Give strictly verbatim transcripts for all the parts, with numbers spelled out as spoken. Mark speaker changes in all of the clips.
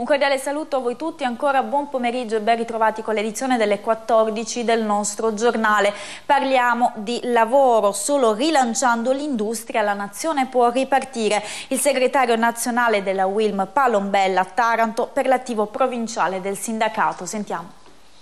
Speaker 1: Un cordiale saluto a voi tutti, ancora buon pomeriggio e ben ritrovati con l'edizione delle quattordici del nostro giornale. Parliamo di lavoro, solo rilanciando l'industria la nazione può ripartire. Il segretario nazionale della Wilm Palombella Taranto per l'attivo provinciale del sindacato. Sentiamo.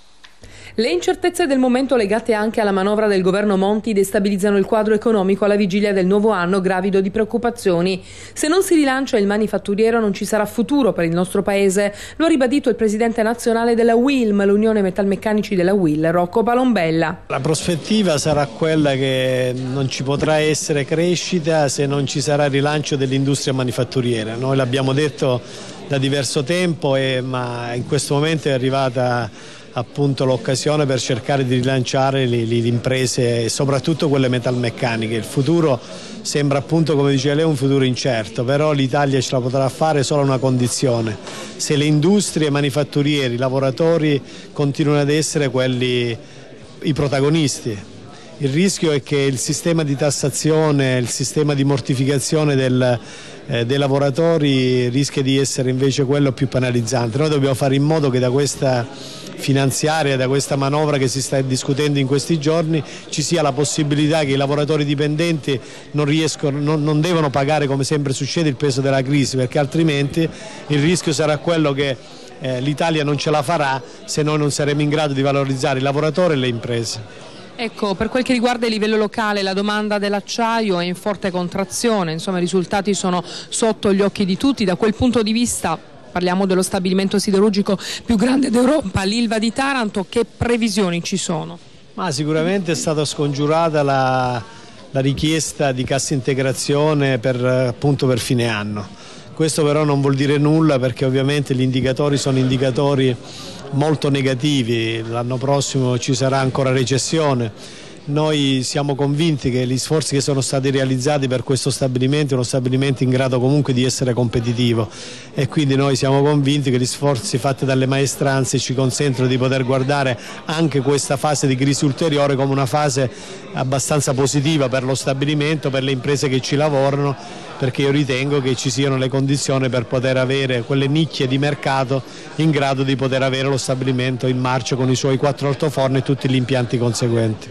Speaker 2: Le incertezze del momento legate anche alla manovra del governo Monti destabilizzano il quadro economico alla vigilia del nuovo anno gravido di preoccupazioni. Se non si rilancia il manifatturiero non ci sarà futuro per il nostro paese, lo ha ribadito il presidente nazionale della Wilm, l'Unione Metalmeccanici della U I L, Rocco Palombella.
Speaker 3: La prospettiva sarà quella che non ci potrà essere crescita se non ci sarà rilancio dell'industria manifatturiera. Noi l'abbiamo detto da diverso tempo, e, ma in questo momento è arrivata appunto l'occasione per cercare di rilanciare le, le imprese, soprattutto quelle metalmeccaniche. Il futuro sembra, appunto, come diceva lei, un futuro incerto, però l'Italia ce la potrà fare solo a una condizione: se le industrie manifatturiere, i lavoratori continuano ad essere quelli i protagonisti. Il rischio è che il sistema di tassazione, il sistema di mortificazione del, eh, dei lavoratori rischia di essere invece quello più penalizzante. Noi dobbiamo fare in modo che da questa finanziaria, da questa manovra che si sta discutendo in questi giorni, ci sia la possibilità che i lavoratori dipendenti non riescono, non, non devono pagare, come sempre succede, il peso della crisi, perché altrimenti il rischio sarà quello che eh, l'Italia non ce la farà se noi non saremo in grado di valorizzare i lavoratori e le imprese.
Speaker 2: Ecco, per quel che riguarda il livello locale, la domanda dell'acciaio è in forte contrazione, insomma i risultati sono sotto gli occhi di tutti. Da quel punto di vista parliamo dello stabilimento siderurgico più grande d'Europa, l'Ilva di Taranto. Che previsioni ci sono?
Speaker 3: Ma sicuramente è stata scongiurata la, la richiesta di cassa integrazione per, appunto per fine anno. Questo però non vuol dire nulla, perché ovviamente gli indicatori sono indicatori molto negativi. L'anno prossimo ci sarà ancora recessione. Noi siamo convinti che gli sforzi che sono stati realizzati per questo stabilimento è uno stabilimento in grado comunque di essere competitivo, e quindi noi siamo convinti che gli sforzi fatti dalle maestranze ci consentono di poter guardare anche questa fase di crisi ulteriore come una fase abbastanza positiva per lo stabilimento, per le imprese che ci lavorano, perché io ritengo che ci siano le condizioni per poter avere quelle nicchie di mercato in grado di poter avere lo stabilimento in marcia con i suoi quattro altoforni e tutti gli impianti conseguenti.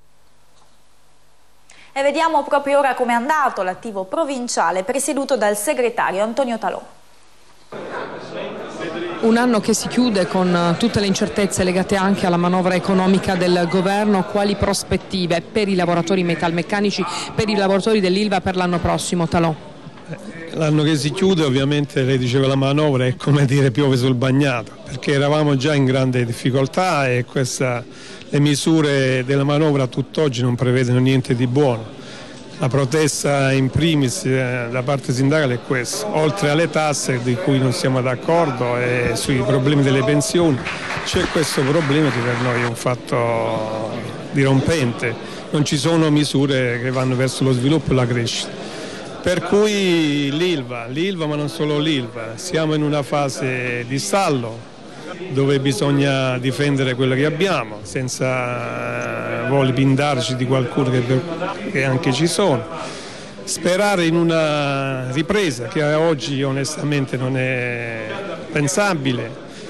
Speaker 1: E vediamo proprio ora come è andato l'attivo provinciale presieduto dal segretario Antonio Talò.
Speaker 2: Un anno che si chiude con tutte le incertezze legate anche alla manovra economica del governo. Quali prospettive per i lavoratori metalmeccanici, per i lavoratori dell'Ilva per l'anno prossimo, Talò?
Speaker 4: L'anno che si chiude, ovviamente, lei diceva la manovra, è come dire piove sul bagnato, perché eravamo già in grande difficoltà e questa, le misure della manovra a tutt'oggi non prevedono niente di buono. La protesta in primis eh, da parte sindacale è questa: oltre alle tasse di cui non siamo d'accordo e sui problemi delle pensioni, c'è questo problema che per noi è un fatto dirompente. Non ci sono misure che vanno verso lo sviluppo e la crescita. Per cui l'Ilva, l'Ilva ma non solo l'Ilva, siamo in una fase di stallo dove bisogna difendere quello che abbiamo senza voli pindarci di qualcuno che, che anche ci sono, sperare in una ripresa che oggi onestamente non è pensabile.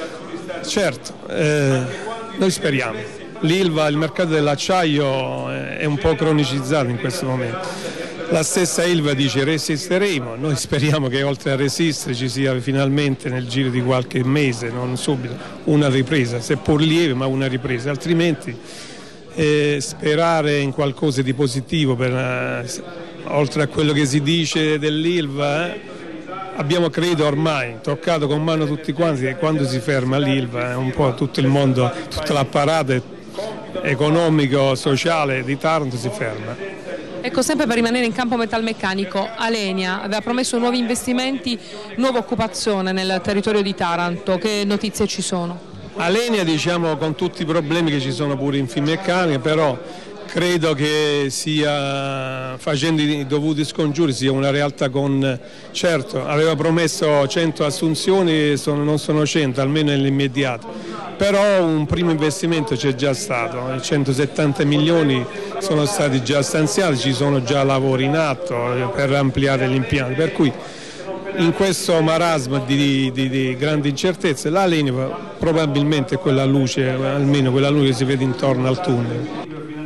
Speaker 4: Certo, eh, noi speriamo. L'Ilva, il mercato dell'acciaio è un po' cronicizzato in questo momento. La stessa Ilva dice resisteremo, noi speriamo che oltre a resistere ci sia finalmente nel giro di qualche mese, non subito, una ripresa, seppur lieve ma una ripresa, altrimenti eh, sperare in qualcosa di positivo per, eh, oltre a quello che si dice dell'Ilva, eh, abbiamo credo ormai toccato con mano tutti quanti che quando si ferma l'Ilva eh, un po' tutto il mondo, tutto l'apparato economico, sociale di Taranto si ferma.
Speaker 2: Ecco, sempre per rimanere in campo metalmeccanico, Alenia aveva promesso nuovi investimenti, nuova occupazione nel territorio di Taranto. Che notizie ci sono?
Speaker 4: Alenia, diciamo, con tutti i problemi che ci sono pure in Finmeccanica, però credo che sia, facendo i dovuti scongiuri, sia una realtà con, certo, aveva promesso cento assunzioni, sono, non sono cento, almeno nell'immediato, però un primo investimento c'è già stato, centosettanta milioni sono stati già stanziati, ci sono già lavori in atto per ampliare gli impianti, per cui in questo marasma di, di, di grandi incertezze la linea probabilmente è quella luce, almeno quella luce che si vede intorno al tunnel.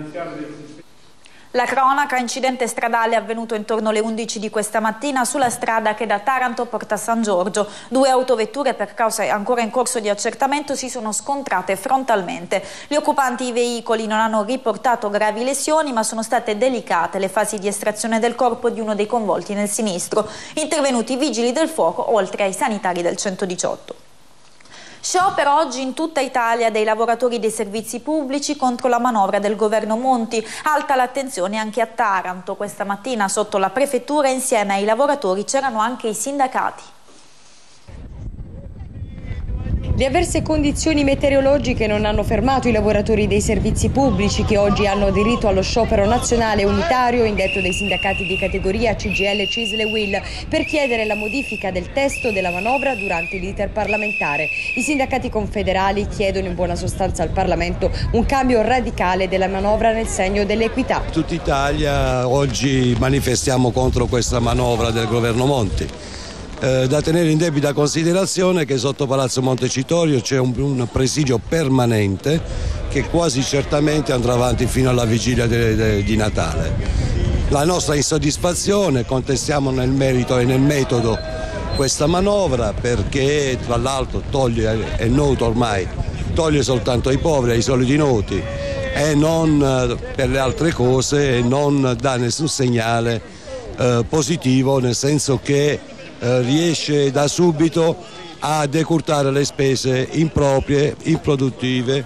Speaker 1: La cronaca: incidente stradale avvenuto intorno alle undici di questa mattina sulla strada che da Taranto porta a San Giorgio. Due autovetture, per causa ancora in corso di accertamento, si sono scontrate frontalmente. Gli occupanti i veicoli non hanno riportato gravi lesioni, ma sono state delicate le fasi di estrazione del corpo di uno dei coinvolti nel sinistro. Intervenuti i vigili del fuoco, oltre ai sanitari del centodiciotto. Sciopero oggi in tutta Italia dei lavoratori dei servizi pubblici contro la manovra del governo Monti. Alta l'attenzione anche a Taranto. Questa mattina sotto la prefettura insieme ai lavoratori c'erano anche i sindacati.
Speaker 5: Le avverse condizioni meteorologiche non hanno fermato i lavoratori dei servizi pubblici, che oggi hanno aderito allo sciopero nazionale unitario indetto dai sindacati di categoria C G I L, C I S L e U I L per chiedere la modifica del testo della manovra durante l'iter parlamentare. I sindacati confederali chiedono in buona sostanza al Parlamento un cambio radicale della manovra nel segno dell'equità.
Speaker 6: Tutta Italia oggi manifestiamo contro questa manovra del governo Monti. Eh, da tenere in debita considerazione che sotto Palazzo Montecitorio c'è un, un presidio permanente che quasi certamente andrà avanti fino alla vigilia de, de, di Natale. La nostra insoddisfazione, contestiamo nel merito e nel metodo questa manovra, perché tra l'altro toglie, è noto ormai, toglie soltanto ai poveri, ai soliti noti, e non per le altre cose, e non dà nessun segnale eh, positivo, nel senso che Eh, riesce da subito a decurtare le spese improprie, improduttive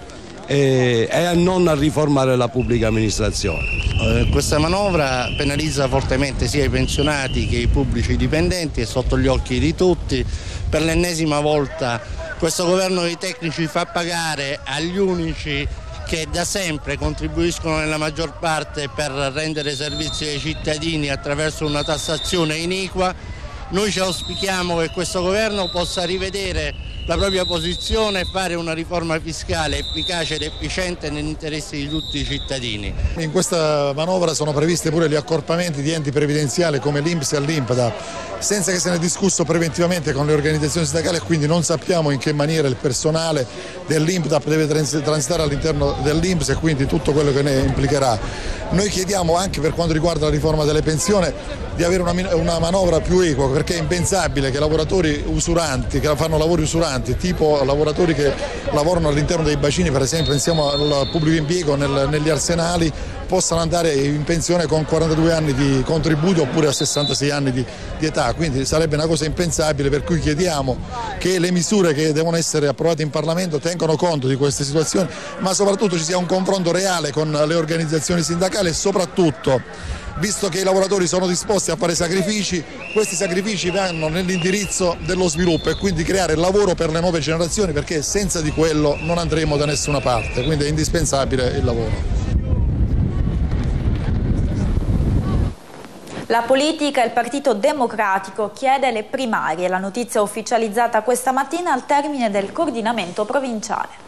Speaker 6: e, e a non a riformare la pubblica amministrazione.
Speaker 7: Eh, questa manovra penalizza fortemente sia i pensionati che i pubblici dipendenti, è sotto gli occhi di tutti. Per l'ennesima volta questo governo dei tecnici fa pagare agli unici che da sempre contribuiscono nella maggior parte per rendere servizi ai cittadini attraverso una tassazione iniqua. Noi ci auspichiamo che questo governo possa rivedere la propria posizione e fare una riforma fiscale efficace ed efficiente negli interessi di tutti i cittadini.
Speaker 8: In questa manovra sono previsti pure gli accorpamenti di enti previdenziali come l'I N P S e l'I N P D A P, senza che se ne è discusso preventivamente con le organizzazioni sindacali, e quindi non sappiamo in che maniera il personale dell'I N P D A P deve transitare all'interno dell'I N P S e quindi tutto quello che ne implicherà. Noi chiediamo anche per quanto riguarda la riforma delle pensioni di avere una, una manovra più equa, perché è impensabile che lavoratori usuranti, che fanno lavori usuranti, tipo lavoratori che lavorano all'interno dei bacini, per esempio insieme al pubblico impiego nel, negli arsenali, possano andare in pensione con quarantadue anni di contributo oppure a sessantasei anni di, di età, quindi sarebbe una cosa impensabile, per cui chiediamo che le misure che devono essere approvate in Parlamento tengano conto di queste situazioni, ma soprattutto ci sia un confronto reale con le organizzazioni sindacali e soprattutto, visto che i lavoratori sono disposti a fare sacrifici, questi sacrifici vanno nell'indirizzo dello sviluppo e quindi creare lavoro per le nuove generazioni, perché senza di quello non andremo da nessuna parte, quindi è indispensabile il lavoro.
Speaker 1: La politica e il Partito Democratico chiede le primarie, la notizia ufficializzata questa mattina al termine del coordinamento provinciale.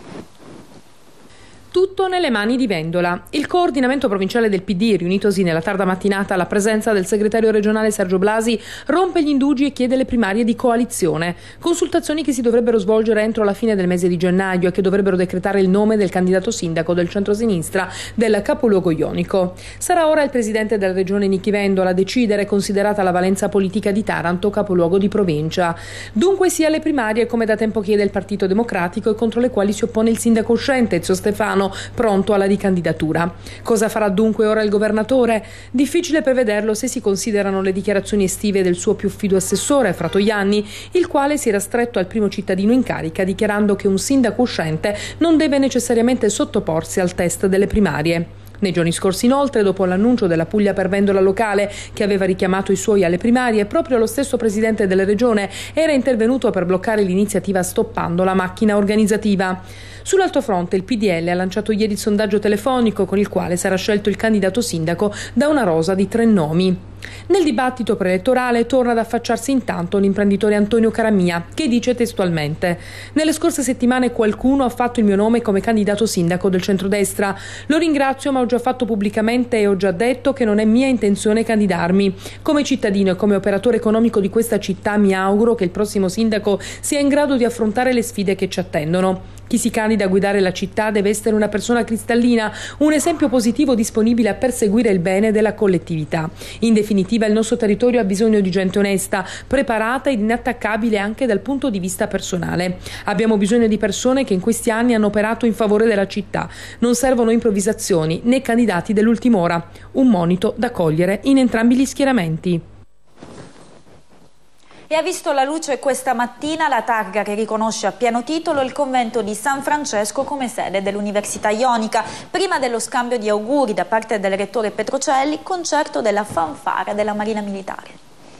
Speaker 2: Tutto nelle mani di Vendola. Il coordinamento provinciale del P D, riunitosi nella tarda mattinata alla presenza del segretario regionale Sergio Blasi, rompe gli indugi e chiede le primarie di coalizione. Consultazioni che si dovrebbero svolgere entro la fine del mese di gennaio e che dovrebbero decretare il nome del candidato sindaco del centrosinistra del capoluogo ionico. Sarà ora il presidente della regione Nichi Vendola a decidere, considerata la valenza politica di Taranto, capoluogo di provincia. Dunque sia le primarie, come da tempo chiede il Partito Democratico e contro le quali si oppone il sindaco uscente Ezio Stefano, pronto alla ricandidatura. Cosa farà dunque ora il governatore? Difficile prevederlo se si considerano le dichiarazioni estive del suo più fido assessore, Fratoianni, il quale si era stretto al primo cittadino in carica dichiarando che un sindaco uscente non deve necessariamente sottoporsi al test delle primarie. Nei giorni scorsi, inoltre, dopo l'annuncio della Puglia per Vendola locale che aveva richiamato i suoi alle primarie, proprio lo stesso presidente della regione era intervenuto per bloccare l'iniziativa stoppando la macchina organizzativa. Sull'altro fronte il P D L ha lanciato ieri il sondaggio telefonico con il quale sarà scelto il candidato sindaco da una rosa di tre nomi. Nel dibattito preelettorale torna ad affacciarsi intanto l'imprenditore Antonio Caramia, che dice testualmente: nelle scorse settimane qualcuno ha fatto il mio nome come candidato sindaco del centrodestra. Lo ringrazio, ma ho già fatto pubblicamente e ho già detto che non è mia intenzione candidarmi. Come cittadino e come operatore economico di questa città mi auguro che il prossimo sindaco sia in grado di affrontare le sfide che ci attendono. Chi si candida a guidare la città deve essere una persona cristallina, un esempio positivo disponibile a perseguire il bene della collettività. In definitiva, il nostro territorio ha bisogno di gente onesta, preparata ed inattaccabile anche dal punto di vista personale. Abbiamo bisogno di persone che in questi anni hanno operato in favore della città. Non servono improvvisazioni né candidati dell'ultima ora. Un monito da cogliere in entrambi gli schieramenti.
Speaker 1: E ha visto la luce questa mattina la targa che riconosce a pieno titolo il convento di San Francesco come sede dell'Università Ionica. Prima dello scambio di auguri da parte del rettore Petrocelli, concerto della fanfara della Marina Militare.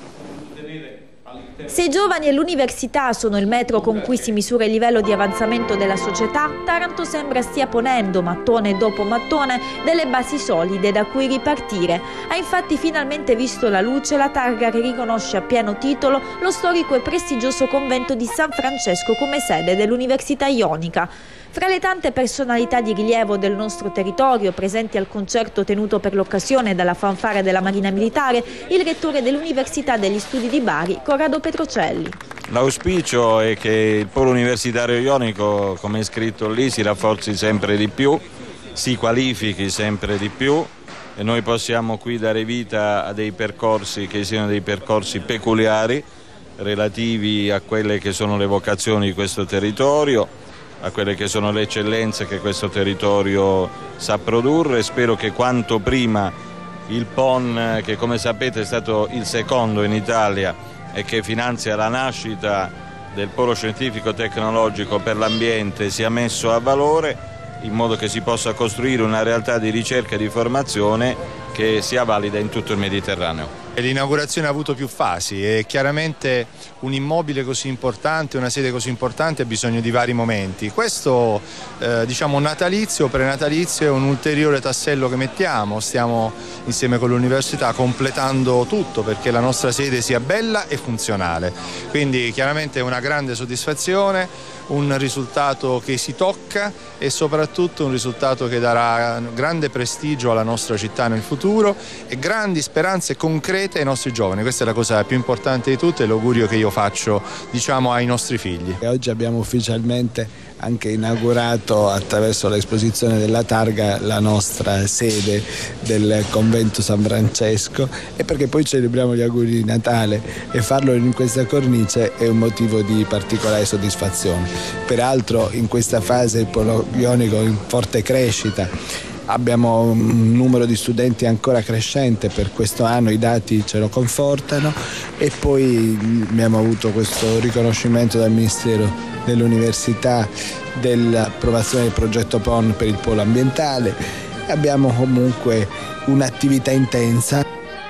Speaker 1: Se i giovani e l'università sono il metro con cui si misura il livello di avanzamento della società, Taranto sembra stia ponendo, mattone dopo mattone, delle basi solide da cui ripartire. Ha infatti finalmente visto la luce la targa che riconosce a pieno titolo lo storico e prestigioso convento di San Francesco come sede dell'Università Ionica. Fra le tante personalità di rilievo del nostro territorio presenti al concerto tenuto per l'occasione dalla fanfara della Marina Militare, il rettore dell'Università degli Studi di Bari, Corrado Petrocelli.
Speaker 9: L'auspicio è che il polo universitario ionico, come è scritto lì, si rafforzi sempre di più, si qualifichi sempre di più e noi possiamo qui dare vita a dei percorsi che siano dei percorsi peculiari relativi a quelle che sono le vocazioni di questo territorio, a quelle che sono le eccellenze che questo territorio sa produrre. Spero che quanto prima il P O N, che come sapete è stato il secondo in Italia e che finanzia la nascita del Polo Scientifico Tecnologico per l'ambiente, sia messo a valore in modo che si possa costruire una realtà di ricerca e di formazione che sia valida in tutto il Mediterraneo.
Speaker 10: L'inaugurazione ha avuto più fasi e chiaramente un immobile così importante, una sede così importante ha bisogno di vari momenti. Questo eh, diciamo natalizio, prenatalizio è un ulteriore tassello che mettiamo, stiamo insieme con l'università completando tutto perché la nostra sede sia bella e funzionale. Quindi chiaramente è una grande soddisfazione, un risultato che si tocca e soprattutto un risultato che darà grande prestigio alla nostra città nel futuro e grandi speranze concrete ai nostri giovani. Questa è la cosa più importante di tutte e l'augurio che io faccio, diciamo, ai nostri figli.
Speaker 11: E oggi abbiamo ufficialmente anche inaugurato attraverso l'esposizione della targa la nostra sede del convento San Francesco, e perché poi celebriamo gli auguri di Natale e farlo in questa cornice è un motivo di particolare soddisfazione. Peraltro in questa fase il Polo Ionico in forte crescita. Abbiamo un numero di studenti ancora crescente per questo anno, i dati ce lo confortano, e poi abbiamo avuto questo riconoscimento dal Ministero dell'Università dell'approvazione del progetto P O N per il polo ambientale. Abbiamo comunque un'attività intensa.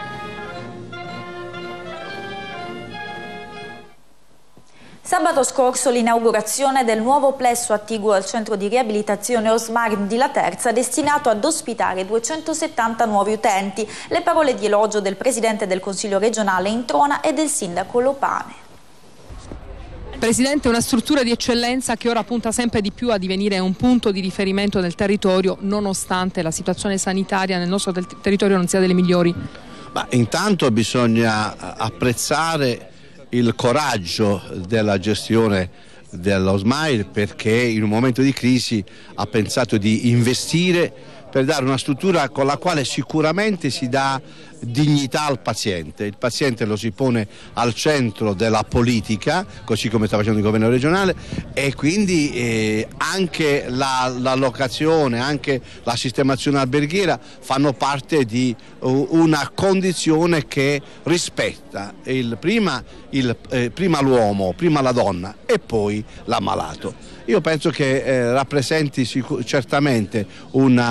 Speaker 1: Sabato scorso l'inaugurazione del nuovo plesso attiguo al centro di riabilitazione Osmar di La Terza, destinato ad ospitare duecentosettanta nuovi utenti. Le parole di elogio del Presidente del Consiglio regionale Introna e del Sindaco Lopane.
Speaker 2: Presidente, una struttura di eccellenza che ora punta sempre di più a divenire un punto di riferimento del territorio, nonostante la situazione sanitaria nel nostro ter- territorio non sia delle migliori.
Speaker 12: Ma intanto bisogna apprezzare il coraggio della gestione dello Smile, perché in un momento di crisi ha pensato di investire per dare una struttura con la quale sicuramente si dà dignità al paziente. Il paziente lo si pone al centro della politica, così come sta facendo il governo regionale, e quindi eh, anche la, la locazione, anche la sistemazione alberghiera fanno parte di uh, una condizione che rispetta il, prima, il, eh, prima l'uomo, prima la donna e poi l'ammalato. Io penso che eh, rappresenti certamente una,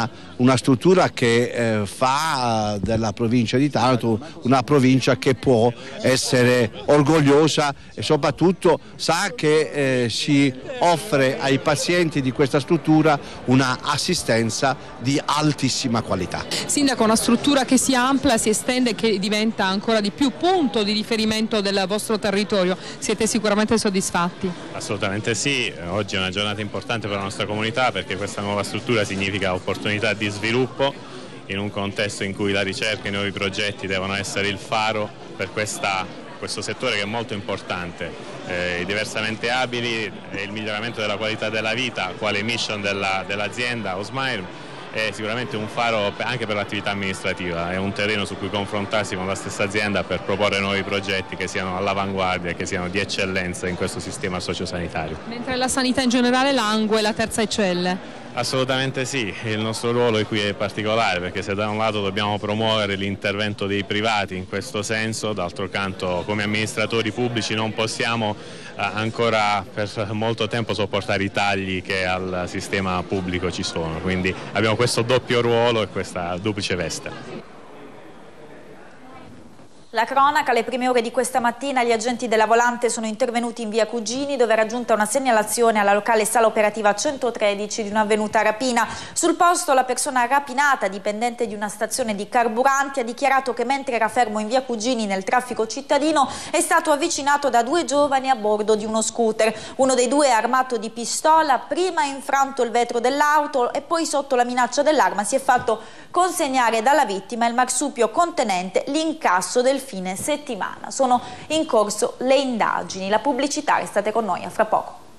Speaker 12: una struttura che eh, fa della provincia di Taranto una provincia che può essere orgogliosa e soprattutto sa che eh, si offre ai pazienti di questa struttura una assistenza di altissima qualità.
Speaker 2: Sindaco, una struttura che si amplia, si estende e che diventa ancora di più punto di riferimento del vostro territorio. Siete sicuramente soddisfatti?
Speaker 13: Assolutamente sì, oggi è una giornata importante per la nostra comunità perché questa nuova struttura significa opportunità di sviluppo in un contesto in cui la ricerca e i nuovi progetti devono essere il faro per questa, questo settore che è molto importante. Eh, I diversamente abili e il miglioramento della qualità della vita, quale mission della, dell'azienda Osmire, è sicuramente un faro anche per l'attività amministrativa, è un terreno su cui confrontarsi con la stessa azienda per proporre nuovi progetti che siano all'avanguardia e che siano di eccellenza in questo sistema sociosanitario.
Speaker 2: Mentre la sanità in generale langue, la terza eccelle?
Speaker 13: Assolutamente sì, il nostro ruolo qui è particolare perché se da un lato dobbiamo promuovere l'intervento dei privati in questo senso, d'altro canto come amministratori pubblici non possiamo eh, ancora per molto tempo sopportare i tagli che al sistema pubblico ci sono, quindi abbiamo questo doppio ruolo e questa duplice veste.
Speaker 1: La cronaca, alle prime ore di questa mattina gli agenti della Volante sono intervenuti in via Cugini dove è raggiunta una segnalazione alla locale sala operativa centotredici di un'avvenuta rapina. Sul posto la persona rapinata, dipendente di una stazione di carburanti, ha dichiarato che mentre era fermo in via Cugini nel traffico cittadino è stato avvicinato da due giovani a bordo di uno scooter. Uno dei due, armato di pistola, prima ha infranto il vetro dell'auto e poi sotto la minaccia dell'arma si è fatto consegnare dalla vittima il marsupio contenente l'incasso del fine settimana. Sono in corso le indagini. La pubblicità, restate con noi, a fra poco.